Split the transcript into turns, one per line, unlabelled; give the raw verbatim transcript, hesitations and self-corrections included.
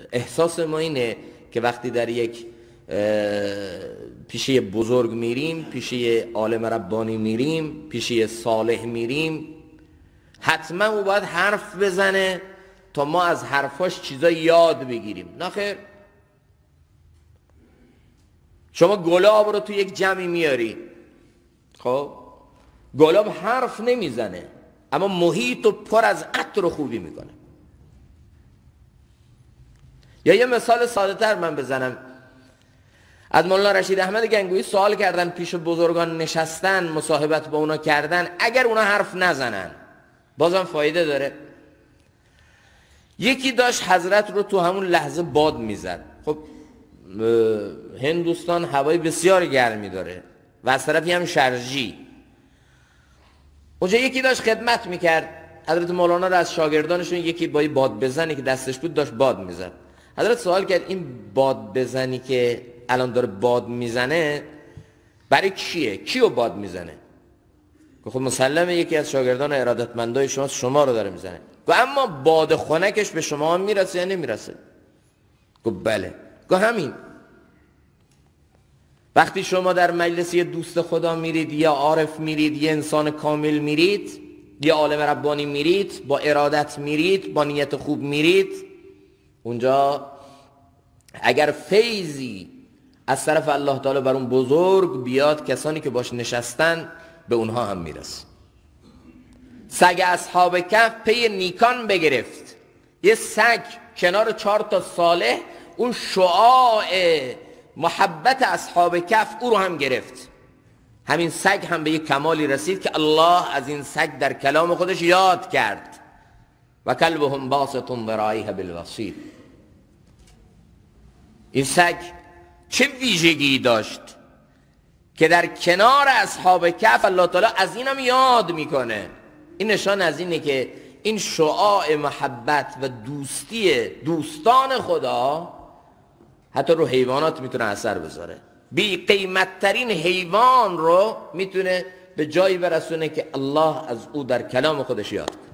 احساس ما اینه که وقتی در یک پیشه بزرگ میریم، پیشه عالم ربانی میریم، پیشه صالح میریم، حتما او باید حرف بزنه تا ما از حرفاش چیزا یاد بگیریم. نه خیر، شما گلاب رو تو یک جمعی میاری، خب گلاب حرف نمیزنه اما محیط رو پر از عطر و خوبی میکنه. یا یه مثال ساده تر من بزنم، از مولانا رشید احمد گنگویی سوال کردن، پیش بزرگان نشستن، مصاحبت با اونا کردن، اگر اونا حرف نزنن بازم فایده داره؟ یکی داشت حضرت رو تو همون لحظه باد میزد. خب هندوستان هوای بسیار گرمی داره و از طرفی هم شرجی. اونجا یکی داشت خدمت میکرد، حضرت مولانا رو از شاگردانشون یکی با باد بزنی که دستش بود داشت باد میزد. حضرت سوال کرد این باد بزنی که الان داره باد میزنه برای کیه؟ کیو باد میزنه؟ که خب مسلمه یکی از شاگردان ارادتمندای شما شما رو داره میزنه. گفت اما باد خنکش به شما هم میرسه یا نمیرسه؟ گفت بله. گفت همین وقتی شما در مجلس یه دوست خدا میرید، یا عارف میرید، یه انسان کامل میرید، یا عالم ربانی میرید، با ارادت میرید، با نیت خوب میرید، اونجا اگر فیضی از طرف الله تعالی بر اون بزرگ بیاد، کسانی که باش نشستن به اونها هم میرسه. سگ اصحاب کهف پی نیکان بگرفت. یه سگ کنار چهار تا صالح اون شعاع محبت اصحاب کهف او رو هم گرفت. همین سگ هم به یک کمالی رسید که الله از این سگ در کلام خودش یاد کرد، و کلبهم باسط ذراعیه بالوصید. این سگ چه ویژگی داشت که در کنار اصحاب کهف الله تعالی از اینم یاد میکنه. این نشان از اینه که این شعاع محبت و دوستی دوستان خدا حتی رو حیوانات میتونه اثر بذاره. بی قیمت ترین حیوان رو میتونه به جایی برسونه که الله از او در کلام خودش یاد کنه.